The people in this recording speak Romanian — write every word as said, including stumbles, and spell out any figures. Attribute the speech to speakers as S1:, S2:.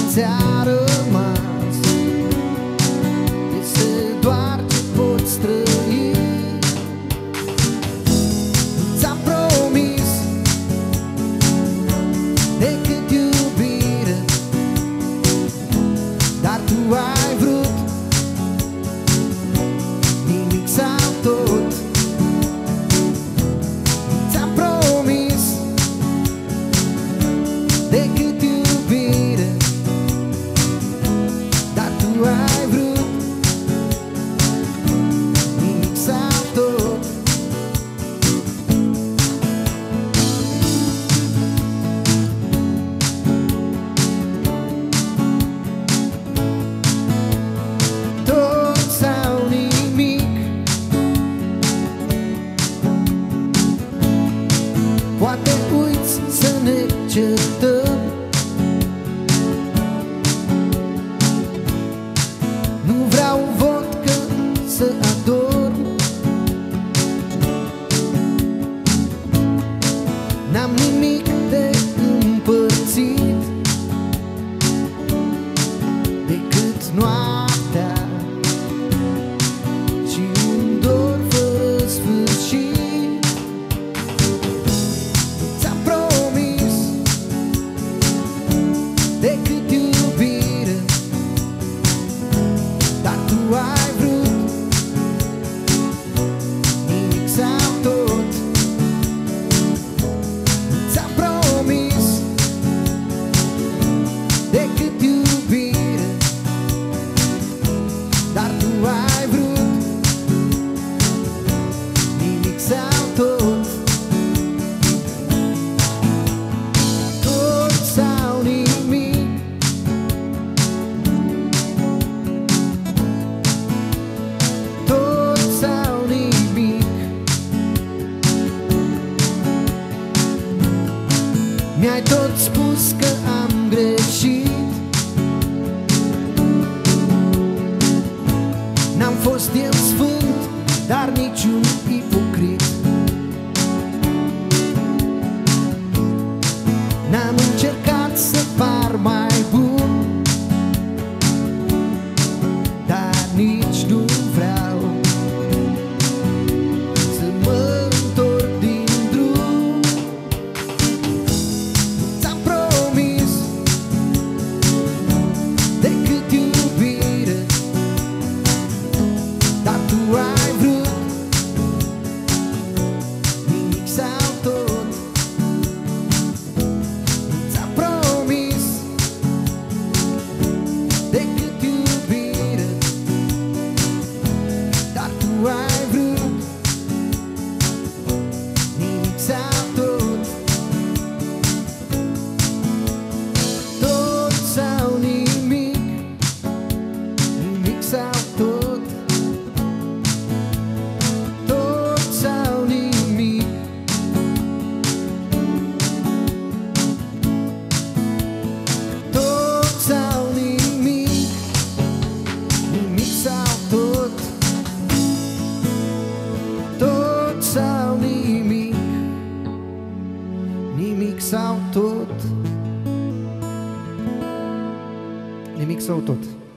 S1: ți-a rămas este doar ce poți trăi. Ți-am promis decât iubire, dar tu ai vrut nimic sau tot. Ți-am promis decât iubire, dar tu ai vrut nimic sau tot. Tot sau nimic, poate uiți să ne certăm. Nu vreau vodcă să adorm, n-am nimic de împărțit decât noaptea și un dor fără sfârșit. Ți-am promis decât iubire, dar tu ai vrut nimic sau tot. Ți-am promis decât iubire, dar tu ai vrut nimic sau tot. Tot sau nimic, tot sau nimic. Mi-ai tot spus că am greșit, n-am fost eu sfânt, dar niciun ipocrit. N-am încercat să par mai bun, dar nici nu vreau să mă întorc din drum. Ți-am promis decât iubire, dar tu ai vrut nimic sau tot. Ți-am promis decât iubire, dar tu ai vrut nimic sau tot. Tot sau nimic, nimic sau tot. Tot sau nimic, tot sau nimic, nimic sau tot. Tot sau nimic, nimic sau tot. Nimic sau tot.